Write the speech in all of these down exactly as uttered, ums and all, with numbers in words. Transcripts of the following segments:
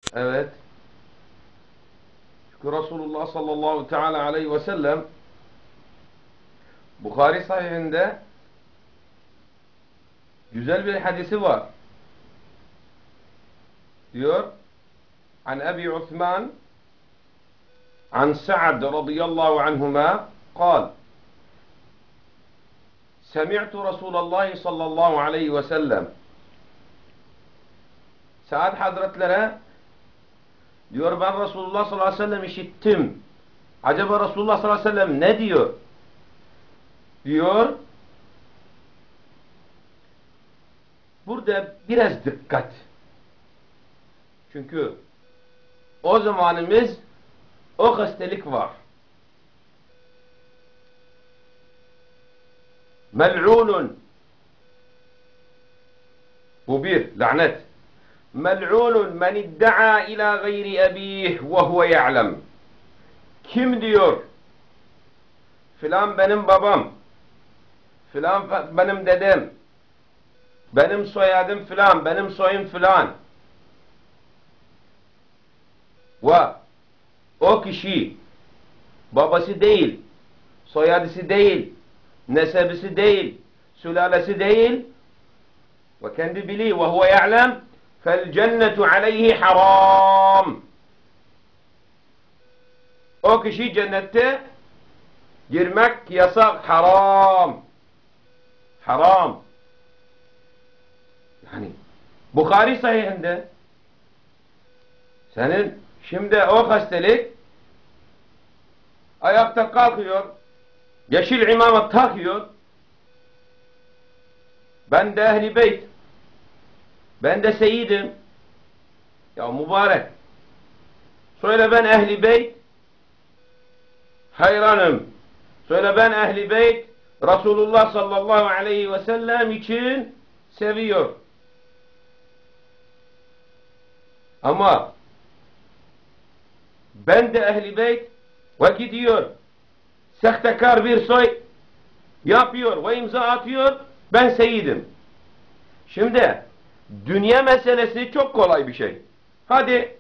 Evet. Çünkü Resulullah sallallahu teala aleyhi ve sellem Bukhari sahihinde güzel bir hadisi var. Diyor An Ebi Osman An Sa'd radıyallahu anhuma قال سمعت رسول الله صلى الله عليه وسلم Sa'd Hazretlere diyor ben Resulullah sallallahu aleyhi ve sellem işittim. Acaba Resulullah sallallahu aleyhi ve sellem ne diyor? Diyor. Burada biraz dikkat. Çünkü o zamanımız o hastalık var. Mel'unun. Bu bir lanet. Mel'unun men idda'a ila gayri ebih ve huve ya'lem. Kim diyor? Filan benim babam. Filan benim dedem. Benim soyadım filan. Benim soyum filan. Ve o kişi babası değil, soyadısı değil, nesebisi değil, sülalesi değil ve kendi biliyor ve huve ya'lem fel cennetu aleyhi haram. O kişi cennette girmek yasak, haram. Haram. Yani Bukhari sahihinde senin şimdi o hastalık ayakta kalkıyor, yeşil imamet takıyor. Ben de ehli beyt, ben de seyyidim. Ya mübarek. Söyle ben ehli beyt, hayranım. Söyle ben ehli beyt, Resulullah sallallahu aleyhi ve sellem için seviyor. Ama ben de ehli beyt ve gidiyor, sehtekar bir soy yapıyor ve imza atıyor, ben seyyidim. Şimdi dünya meselesi çok kolay bir şey. Hadi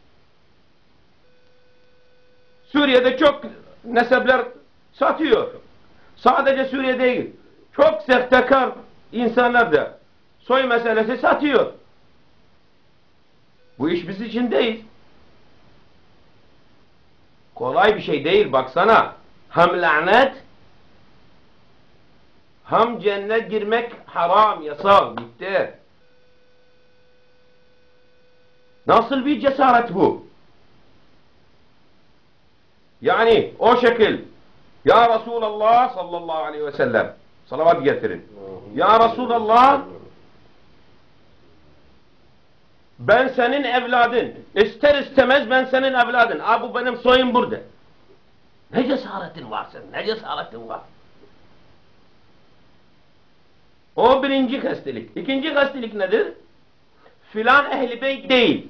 Suriye'de çok nesepler satıyor. Sadece Suriye değil, çok sehtekar insanlar da soy meselesi satıyor. Bu iş biz için değil. Kolay bir şey değil, baksana. Hem lanet, hem cennet girmek haram, yasak, bitti. Nasıl bir cesaret bu? Yani o şekil. Ya Resulallah sallallahu aleyhi ve sellem, salavat getirin. Ya Resulallah, ben senin evladın. İster istemez ben senin evladın. Aa, bu benim soyum burada. Ne cesaretin var senin? Ne cesaretin var? O birinci hastalık. İkinci hastalık nedir? Filan ehli beyt değil.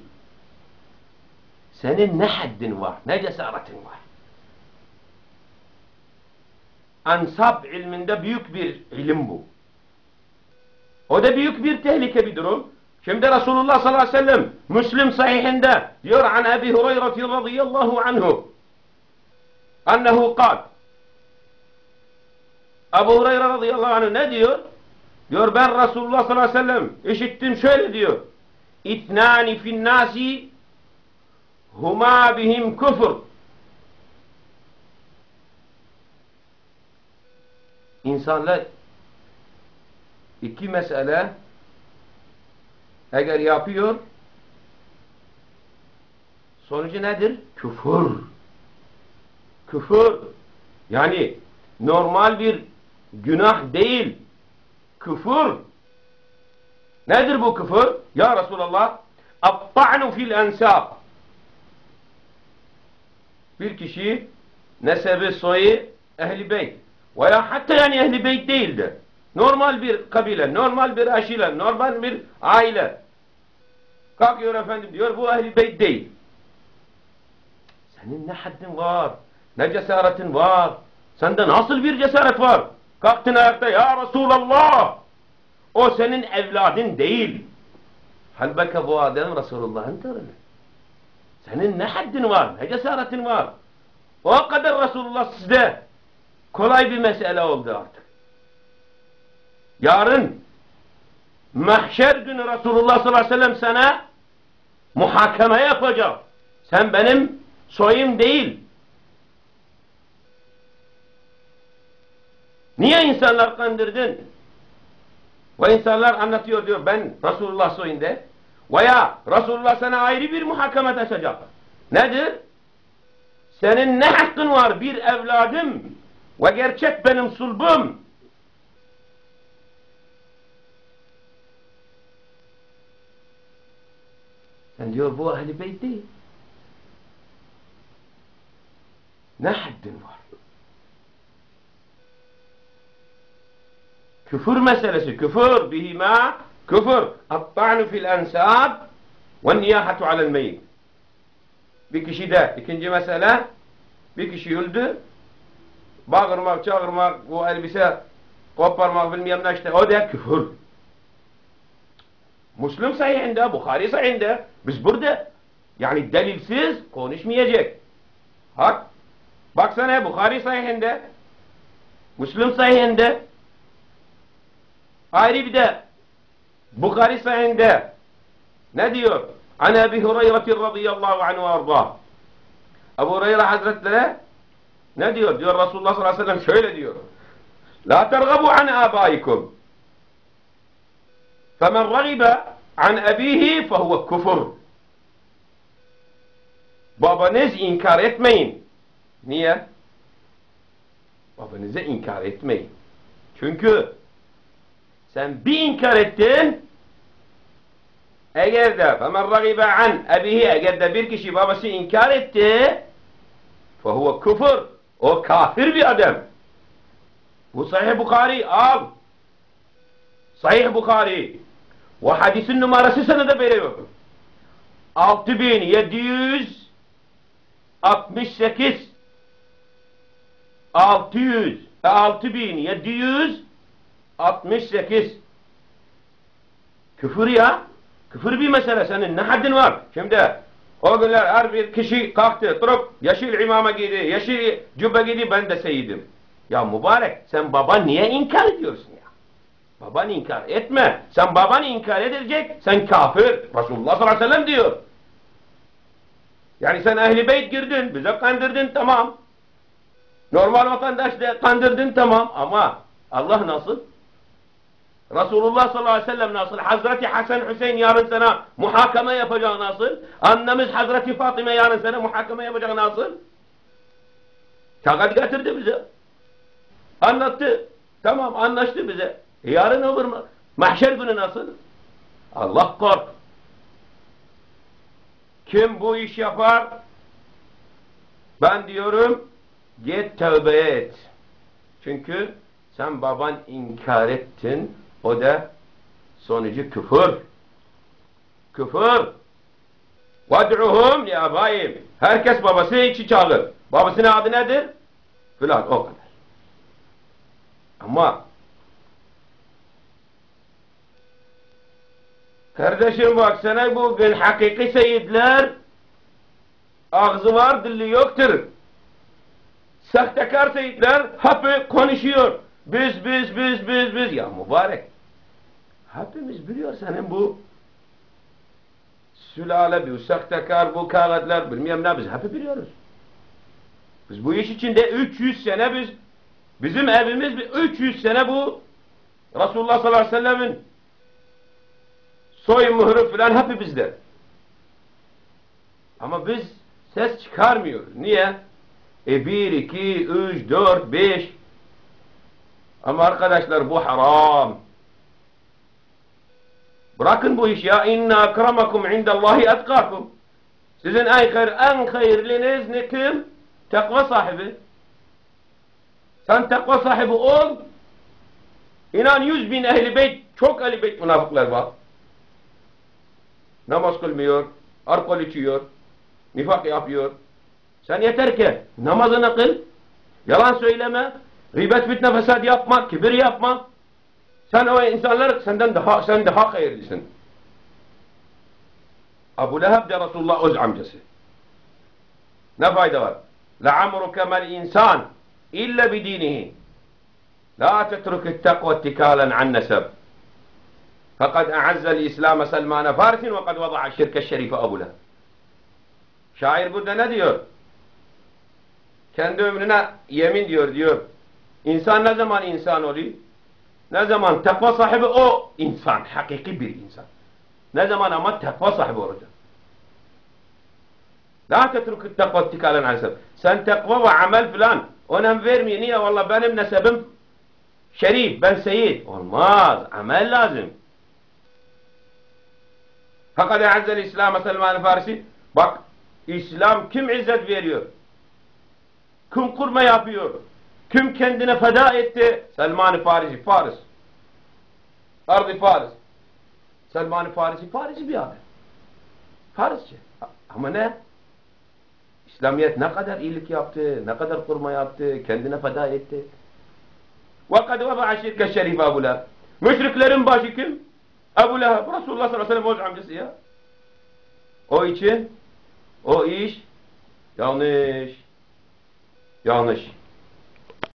Senin ne haddin var? Ne cesaretin var? Ansab ilminde büyük bir ilim bu. O da büyük bir tehlike bir durum. Şimdi Resulullah sallallahu aleyhi ve sellem Müslim sahihinde diyor an Ebi Hureyre radıyallahu anhu annehu kal. Ebu Hureyre radıyallahu anhu ne diyor? Diyor ben Resulullah sallallahu aleyhi ve sellem işittim şöyle diyor. İtnani finnâsi huma bihim küfür. İnsanlar iki mesele eğer yapıyor, sonucu nedir? Küfür. Küfür. Yani normal bir günah değil. Küfür. Nedir bu küfür? Ya Resulallah, at-ta'nu fil ensab. Bir kişi nesebi soyu ehli beyt veya hatta yani ehli beyt değildir. Normal bir kabile, normal bir aşile, normal bir aile. Kalkıyor efendim diyor bu ehl-i beyt değil. Senin ne haddin var? Ne cesaretin var? Sende nasıl bir cesaret var? Kalktın ayakta ya Resulallah. O senin evladın değil. Halbuki bu adam Resulullah'ın torunu. Senin ne haddin var, ne cesaretin var. O kadar Resulullah sizde kolay bir mesele oldu artık. Yarın mahşer günü Resulullah sallallahu aleyhi ve sellem sana muhakeme yapacak. Sen benim soyum değil. Niye insanlar kandırdın? Ve insanlar anlatıyor diyor ben Resulullah soyunda. Veya Resulullah sana ayrı bir muhakeme açacak. Nedir? Senin ne hakkın var bir evladım ve gerçek benim sulbum. Sen diyor bu Ehl-i Beyt değil. Ne haddin var? Küfür meselesi, küfür bihima, küfür. At-ta'nu fil ensab ve niyahatu alel meyyit. Bir kişi de, ikinci mesele, bir kişi öldü, bağırmak, çağırmak, bu elbise koparmak, bilmem ne işte, o da küfür. Müslüm sahihinde, Bukhari sahihinde, biz burada, yani delilsiz konuşmayacak. Hak, baksana Bukhari sahihinde, Müslüm sahihinde, ayrı bir de, Bukhari sahihinde, ne diyor? An Ebi Hureyre radıyallahu anhu ve arda. Ebu Hureyre Hazretleri ne diyor? Diyor Resulullah sallallahu aleyhi ve sellem şöyle diyor. La tergabu an abaikum. Femen ragibe an abihi fehuve kufur. Babanız inkar etmeyin. Niye? Babanızı inkar etmeyin. Çünkü sen bir inkar ettin, eğer de فَمَنْ رَغِبَ عَنْ اَبِهِ eğer de bir kişi babası inkar etti فَهُوَ küfür. O kafir bir adam. Bu Sahih Bukhari al. Sahih Bukhari. Ve hadisin numarası sana da veriyor. altı bin yedi yüz altmış sekiz altı bin yedi yüz altmış sekiz Küfür ya. Küfür bir mesele, senin ne haddin var? Şimdi o günler her bir kişi kalktı, durup yeşil imama giydi, yeşil cübbe giydi, ben de seyyidim. Ya mübarek, sen baban niye inkar ediyorsun ya? Baban inkar etme. Sen baban inkar edilecek, sen kafir. Resulullah sallallahu aleyhi ve sellem diyor. Yani sen Ehl-i Beyt girdin, bize kandırdın, tamam. Normal vatandaş da kandırdın, tamam. Ama Allah nasıl? Resulullah sallallahu aleyhi ve sellem nasıl? Hazreti Hasan Hüseyin yarın sana muhakeme yapacağı nasıl? Annemiz Hazreti Fatıma yarın sana muhakeme yapacağı nasıl? Kağıt getirdi bize. Anlattı. Tamam, anlaştı bize. E yarın olur mu? Mahşer günü nasıl? Allah kork. Kim bu iş yapar? Ben diyorum git tövbe et. Çünkü sen baban inkar ettin. O da sonucu küfür. Küfür. Vad'uhum li abayim. Herkes babası için çağırır. Babasının adı nedir? Filan, o kadar. Ama kardeşim baksana, bugün hakiki seyitler ağzı var, dili yoktur. Sahtekar seyitler hep konuşuyor. Biz, biz, biz, biz, biz. Ya mübarek. Hepimiz biliyor senin bu sülale, bu sahtekar, bu kağıtlar, bilmem ne, biz hep biliyoruz. Biz bu iş içinde üç yüz sene biz, bizim evimiz üç yüz sene bu Resulullah sallallahu aleyhi ve sellemin soy mührü filan hep bizde. Ama biz ses çıkarmıyoruz. Niye? E bir, iki, üç, dört, beş. Ama arkadaşlar bu haram. Bırakın bu işi ya. İnna akramakum indallahi atkakum. Sizin en hayır, en hayırlınız ne kim? Takva sahibi. Sen takva sahibi ol. İnan yüz bin Ehl-i Beyt, çok Ehl-i Beyt münafıklar var. Namaz kılmıyor, alkol içiyor, nifak yapıyor. Sen yeter ki namazını kıl, yalan söyleme, gıybet, fitne, fesad yapma, kibir yapma. Sen o insanlar senden daha, sen daha hayırlısın. Ebu Leheb de Resulullah öz amcası. Ne fayda var? لَعَمْرُكَ مَا الْاِنْسَانِ اِلَّا بِد۪ينِهِ لَا تَتْرُكِ التَّقْوَ اتِّكَالًا عَنْ نَسَبٍ فَقَدْ اَعَزَّ الْاِسْلَامَ سَلْمَانَ فَارِسٍ وَقَدْ وَضَعَ الشِّرْكَ الشَّرِيفَ أَبُلَهُ. Şair burada ne diyor? Kendi ömrüne yemin diyor, diyor. İnsan ne zaman insan oluyor? Ne zaman takva sahibi o insan, hakiki bir insan. Ne zaman ama takva sahibi olacak. La tetrukut takva ittikalen aleyhisselam. Sen takva ve amel filan önem vermiyor. Niye? Vallahi benim nesebim şerif, ben seyit. Olmaz. Amel lazım. Fakat e'azzel İslam'a Selman-ı Farisi. Bak, İslam kim izzet veriyor? Kim kurma yapıyor? Kim kendine feda etti? Selman-ı Farisi, Faris. Ardı Faris. Selman-ı Farisi, Farisi bir abi. Farisçi. Ama ne? İslamiyet ne kadar iyilik yaptı, ne kadar kurma yaptı, kendine feda etti. وَقَدْ وَضَعَ شِرْكَ الشَّرِيفَ Ebu Leheb. Müşriklerin başı kim? Ebu Leheb. Resulullah sallallahu aleyhi ve sellem Oğuz amcası ya. O için, o iş yanlış. Yanlış.